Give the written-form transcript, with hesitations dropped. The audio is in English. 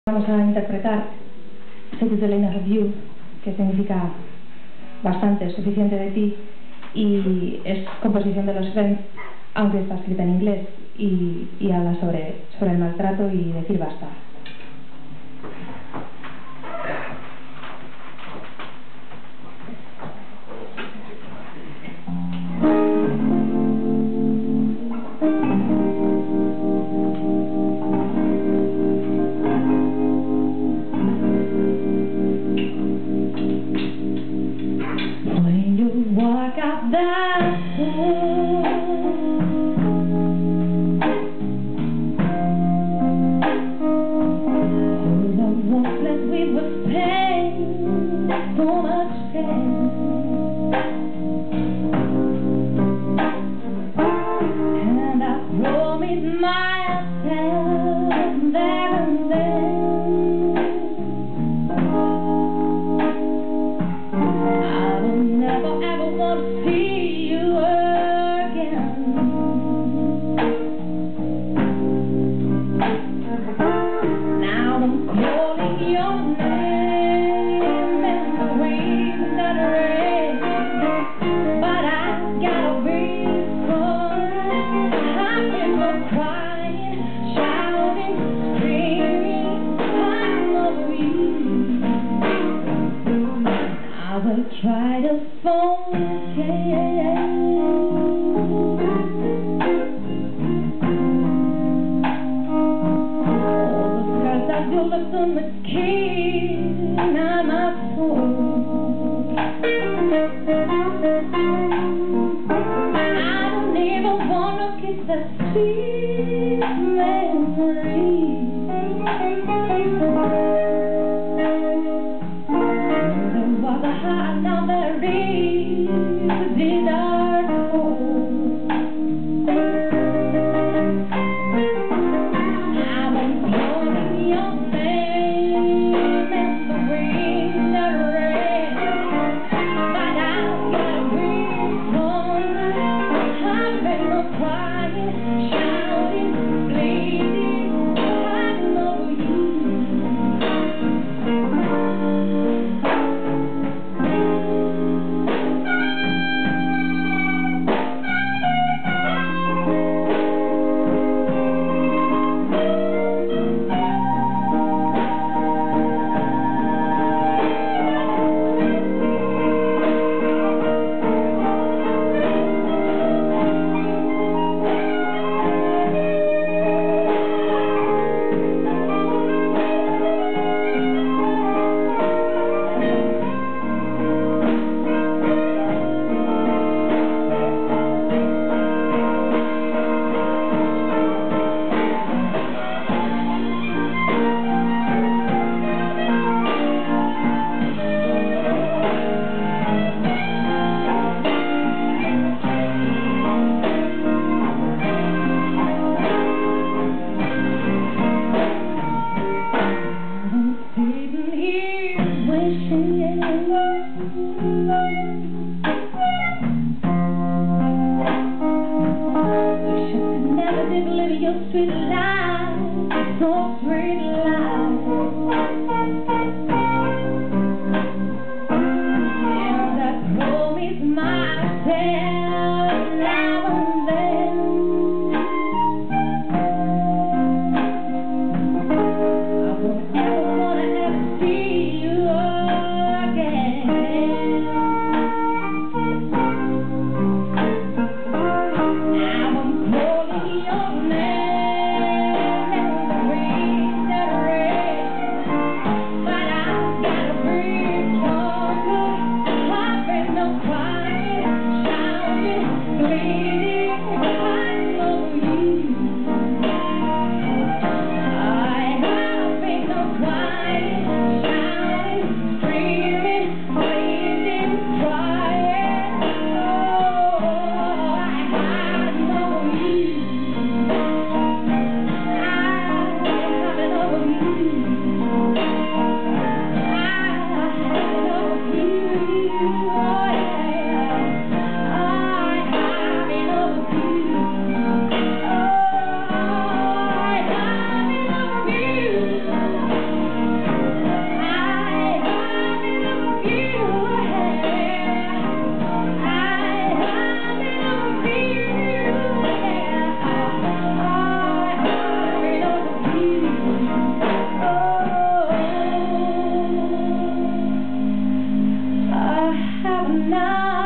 Vamos a interpretar It is the Line of You, que significa bastante, suficiente de ti, y es composición de los Friends, aunque está escrita en inglés, y habla sobre el maltrato y decir basta. Walk out that door, all the walks that we were paying so much pain, and I promised myself there and then I will never ever want to see you again. Now I'm calling your name in the wind that rain, but I gotta be sorry. I've been crying, shouting, screaming, I'm over you. I will try to forget all the scars that you left on the skin of my soul. I don't even wanna kiss that sweet memory. There was a heart, now there is a dark hole. I've been calling your name in the wind that rain, but I've got to be sorry. I've been crying, shouting. now.